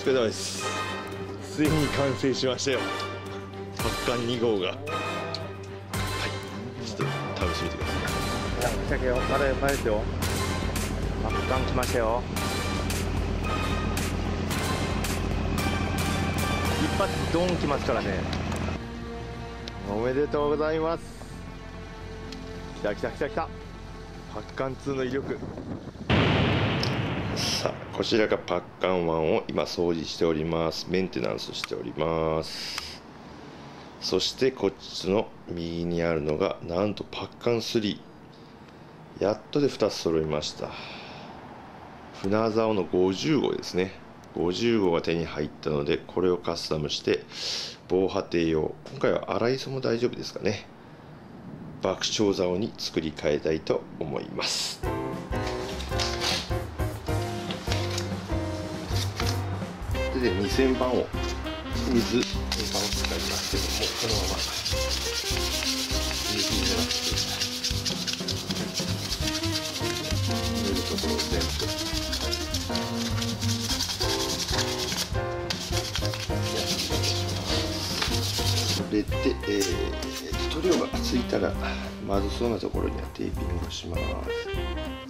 疲れ様です。ついに完成しましたよ、発汗2号が。はい、ちょっと試してみてください。 じゃあ、まだですよ。発汗きましたよ。一発ドンきますからね。おめでとうございます。きたきたきたきた。発汗2の威力。 さあ、こちらがパッカン1を今掃除しております。メンテナンスしております。そしてこっちの右にあるのがなんとパッカン3。やっとで2つ揃いました。船竿の50号ですね。50号が手に入ったので、これをカスタムして防波堤用、今回は粗磯も大丈夫ですかね、爆笑竿に作り変えたいと思います。で2000番を水版を使いますけども、このまま水に濡らして塗るところを全部やって、塗料がついたらまずそうなところにはテーピングをします。